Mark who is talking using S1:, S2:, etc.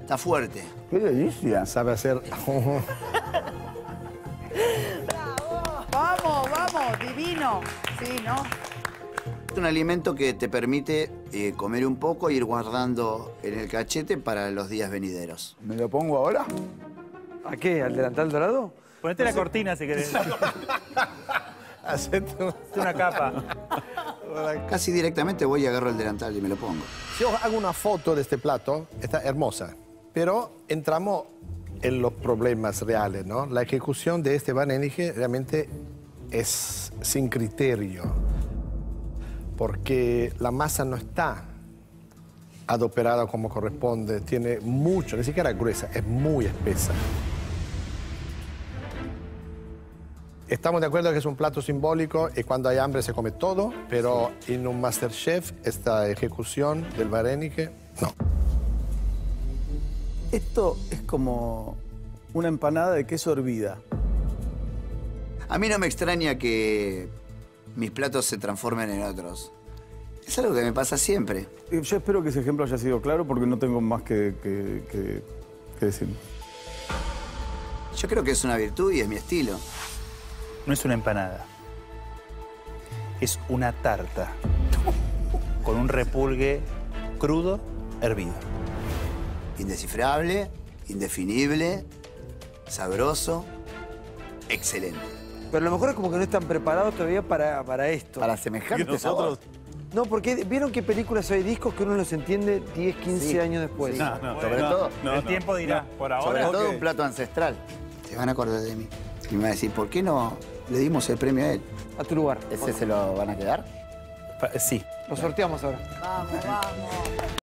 S1: Está fuerte.
S2: ¡Qué delicia!
S3: Sabe hacer...
S4: Vamos, vamos, divino. Sí, ¿no?
S1: Es un alimento que te permite comer un poco e ir guardando en el cachete para los días venideros.
S2: ¿Me lo pongo ahora?
S5: ¿A qué? ¿Al delantal dorado?
S6: Ponete la cortina si querés.
S3: Hacete
S6: una capa.
S1: Casi directamente voy y agarro el delantal y me lo pongo.
S3: Si yo hago una foto de este plato, está hermosa, pero entramos en los problemas reales, ¿no? La ejecución de este vareniki realmente es sin criterio, porque la masa no está adoperada como corresponde, tiene mucho, ni siquiera gruesa, es muy espesa. Estamos de acuerdo que es un plato simbólico y cuando hay hambre se come todo, pero en un MasterChef esta ejecución del vareniki, no.
S7: Esto es como una empanada de queso hervida.
S1: A mí no me extraña que mis platos se transformen en otros. Es algo que me pasa siempre.
S7: Yo espero que ese ejemplo haya sido claro porque no tengo más que decir.
S1: Yo creo que es una virtud y es mi estilo.
S6: No es una empanada. Es una tarta. Con un repulgue crudo, hervido.
S1: Indescifrable, indefinible, sabroso, excelente.
S5: Pero a lo mejor es como que no están preparados todavía para esto.
S2: Para semejante sabor.
S5: No, porque vieron que películas hay discos que uno los entiende 10, 15 años después.
S2: Sobre todo,
S6: El tiempo dirá.
S7: Por
S2: sobre
S7: ahora,
S2: todo
S7: ok.
S2: un plato ancestral.
S1: Se van a acordar de mí. Y me van a decir, ¿por qué no le dimos el premio a él?
S5: A tu lugar.
S2: ¿Ese se lo van a quedar?
S6: Sí.
S5: Lo sorteamos ahora.
S4: Vamos, vamos.